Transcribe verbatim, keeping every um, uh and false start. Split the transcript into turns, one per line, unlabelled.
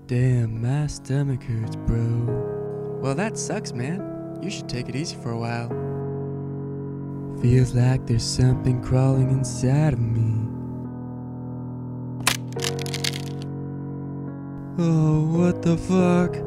Damn, my stomach hurts, bro. Well, that sucks, man. You should take it easy for a while. Feels like there's something crawling inside of me. Oh, what the fuck?